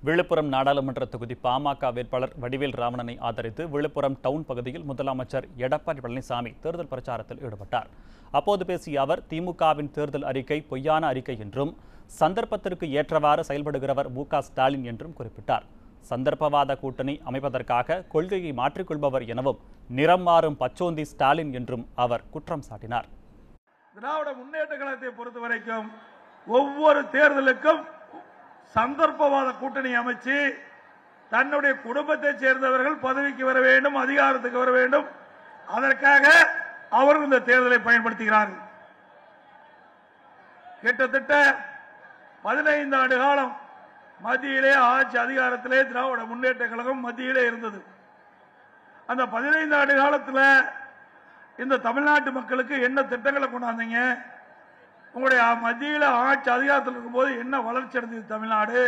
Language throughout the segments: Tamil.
விழுப்புரம் நாடாளுமன்ற தொகுதி பாமக வேட்பாளர் வடிவேல் ராவணனை ஆதரித்து விழுப்புரம் டவுன் பகுதியில் முதலமைச்சர் எடப்பாடி பழனிசாமி தேர்தல் பிரச்சாரத்தில் ஈடுபட்டார். அப்போது பேசிய அவர், திமுகவின் தேர்தல் அறிக்கை பொய்யான அறிக்கை என்றும் சந்தர்ப்பத்திற்கு ஏற்றவாறு செயல்படுகிறவர் மு.க. ஸ்டாலின் என்றும் குறிப்பிட்டார். சந்தர்ப்பவாத கூட்டணி அமைப்பதற்காக கொள்கையை மாற்றிக்கொள்பவர் எனவும் நிறம் மாறும் பச்சோந்தி ஸ்டாலின் என்றும் அவர் குற்றம் சாட்டினார். திராவிட முன்னேற்ற கழகத்தை பொறுத்தவரைக்கும் ஒவ்வொரு தேர்தலுக்கும் சந்தர்ப்பவாத கூட்டணி அமைச்சு தன்னுடைய குடும்பத்தை சேர்ந்தவர்கள் பதவிக்கு வர வேண்டும், அதிகாரத்துக்கு வர வேண்டும். அதற்காக அவர்கள் இந்த தேர்தலை பயன்படுத்துகிறார்கள். கிட்டத்தட்ட 15 ஆண்டு காலம் மத்தியிலே ஆட்சி அதிகாரத்திலே திராவிட முன்னேற்ற கழகம் மத்தியிலே இருந்தது. அந்த 15 ஆண்டு காலத்தில் இந்த தமிழ்நாட்டு மக்களுக்கு என்ன திட்டங்களை கொண்டாந்தீங்க? உங்களுடைய மத்தியில் ஆட்சி அதிகாரத்தில் இருக்கும்போது என்ன வளர்ச்சி அடைந்தது தமிழ்நாடு?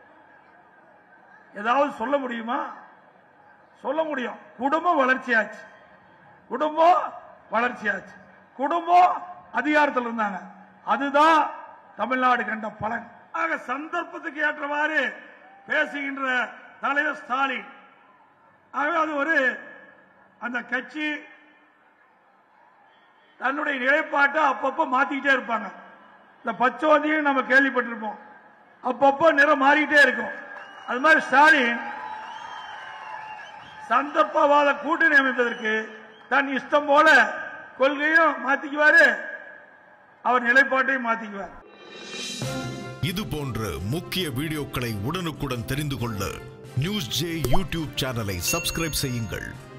ஏதாவது சொல்ல முடியுமா? சொல்ல முடியும். குடும்பம் வளர்ச்சியாச்சு, குடும்பம் வளர்ச்சியாச்சு, குடும்பம் அதிகாரத்தில் இருந்தாங்க. அதுதான் தமிழ்நாடு கண்ட பலன். ஆக சந்தர்ப்பத்துக்கு ஏற்றவாறு பேசுகின்ற தலைவர் ஸ்டாலின். ஆகவே அது ஒரு அந்த கட்சி தன்னுடைய நிலைப்பாட்டை அப்பப்போ மாத்திக்கிட்டே இருப்பாங்க. இந்த பச்சோந்தியும் நம்ம கேள்விப்பட்டிருப்போம், அப்பப்போ நிறம் மாறிக்கிட்டே இருக்கும். அது மாதிரி ஸ்டாலின் சந்தர்ப்பவாத கூட்டணி அமைப்பதற்கு தன் இஷ்டம் போல கொள்கையும் மாத்திக்குவாரு, அவர் நிலைப்பாட்டையும் மாத்திக்குவார். இது போன்ற முக்கிய வீடியோக்களை உடனுக்குடன் தெரிந்து கொள்ள நியூஸ் ஜே யூடியூப் சேனலை சப்ஸ்கிரைப் செய்யுங்கள்.